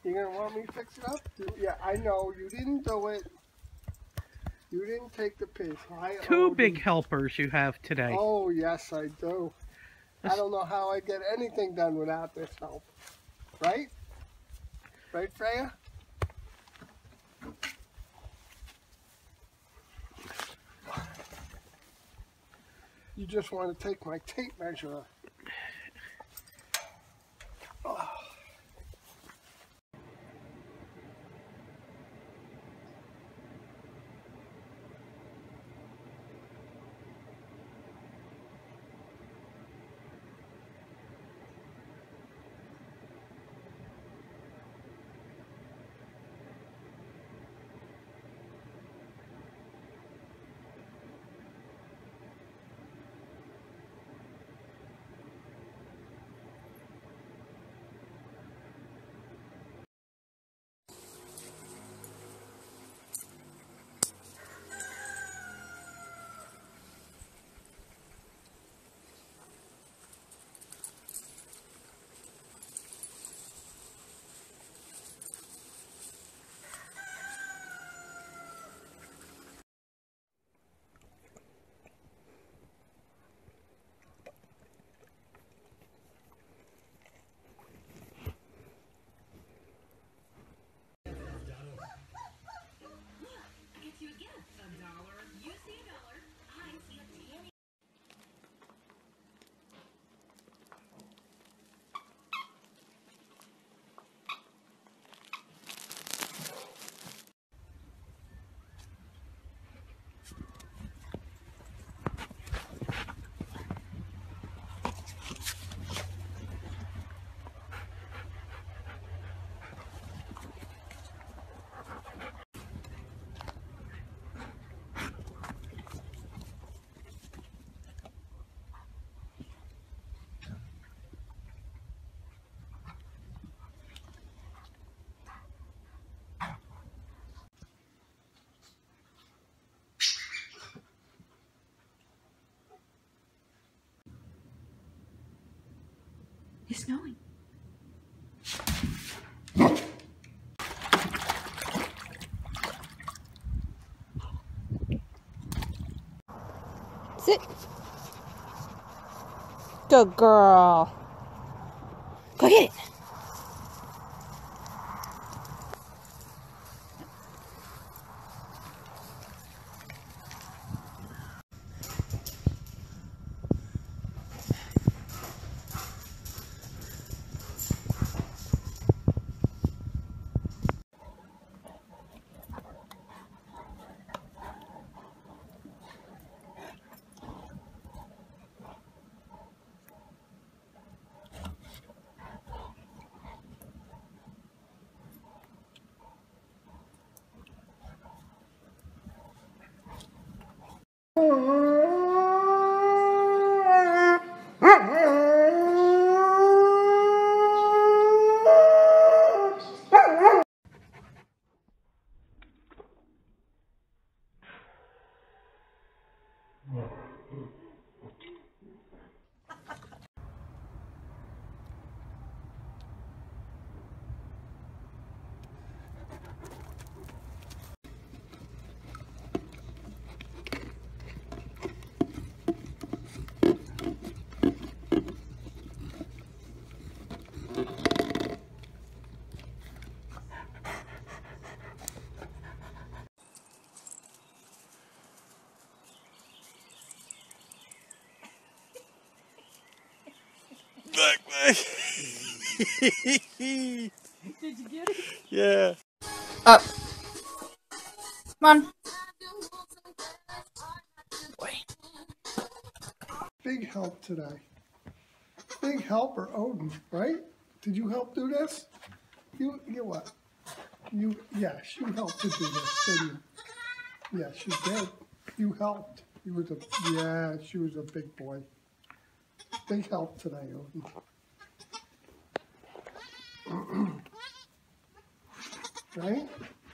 You gonna want me to fix it up? Yeah, I know. You didn't do it. You didn't take the piss. Two big helpers you have today. Oh, yes, I do. I don't know how I get anything done without this help. Right? Right, Freya? You just want to take my tape measure. Oh. It's snowing. Sit. Good girl. Go get it. Back. Did you get it? Yeah. Up. Come on. Wait. Big help today. Big helper, Odin, right? Did you help do this? You what? Yes, you helped to do this, didn't you? Yes, you did. You helped. She was a big boy. Big help today, Odin. Right?